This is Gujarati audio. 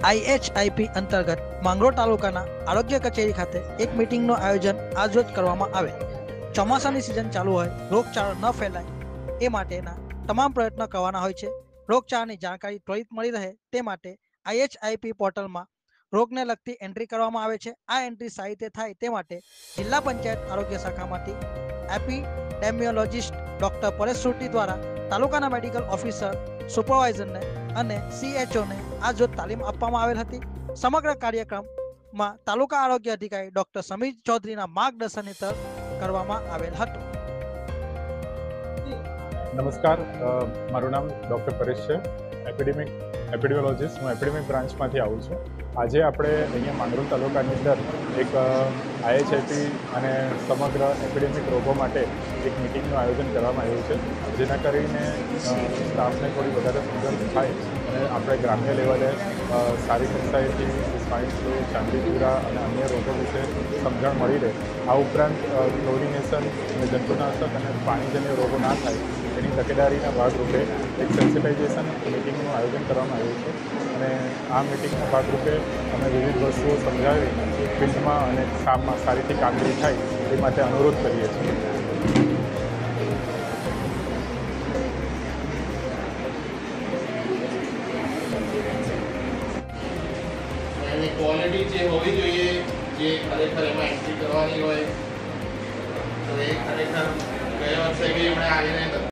IHIP અંતર્ગત માંગરોળ તાલુકાના આરોગ્ય કચેરી ખાતે એક મીટિંગનું આયોજન આજરોજ કરવામાં આવેલ। ચોમાસાની સિઝન ચાલુ હોય, રોગચાળો ન ફેલાય એ માટેના તમામ પ્રયત્નો કરવાના હોય છે। રોગચાળાની જાણકારી ત્વરિત મળી રહે તે માટે IHIP પોર્ટલમાં રોગને લગતી એન્ટ્રી કરવામાં આવે છે। આ એન્ટ્રી સારી રીતે થાય તે માટે જિલ્લા પંચાયત આરોગ્ય શાખામાંથી એપિડેમિયોલોજિસ્ટ ડોક્ટર પરેશ સુરતી દ્વારા તાલુકાના મેડિકલ ઓફિસર, સુપરવાઇઝરને અને CHOને આજરોજ તાલીમ આપવામાં આવેલ હતી। સમગ્ર કાર્યક્રમમાં તાલુકા આરોગ્ય અધિકારી ડોક્ટર સમીર ચૌધરીના માર્ગદર્શન હેઠળ કરવામાં આવેલ હતું। નમસ્કાર, મારું નામ ડૉક્ટર પરેશ છે, એપિડેમિયોલોજિસ્ટ। હું એપિડેમિક બ્રાન્ચમાંથી આવું છું। આજે આપણે અહીંયા માંગરોળ તાલુકાની અંદર એક IHIP અને સમગ્ર એપિડેમિક રોગો માટે એક મિટિંગનું આયોજન કરવામાં આવ્યું છે, જેના કરીને સ્ટાફને થોડી વધારે સમજણ થાય અને આપણે ગ્રામ્ય લેવલે સારી કક્ષાએથી સ્વાઇન ફ્લૂ, ચાંદીપુરા અને અન્ય રોગો વિશે સમજણ મળી રહે। આ ઉપરાંત ક્લોરિનેશન અને જંતુનાશક અને પાણીજન્ય રોગો ના થાય એની તકેદારીના ભાગરૂપે એક સેન્સિટાઇઝેશન મિટિંગનું આયોજન કરવામાં આવ્યું છે અને આ મિટિંગના ભાગરૂપે અમે વિવિધ વસ્તુઓ સમજાવી ફિલ્ડમાં અને કામમાં સારીથી કામગીરી થાય એ માટે અનુરોધ કરીએ છીએ। क्वालिटी जो होवी જોઈએ જે ખરેખર એમાં એન્ટ્રી કરવાની હોય તો એ ખરેખર ગયા વર્ષે બી એમણે આવીને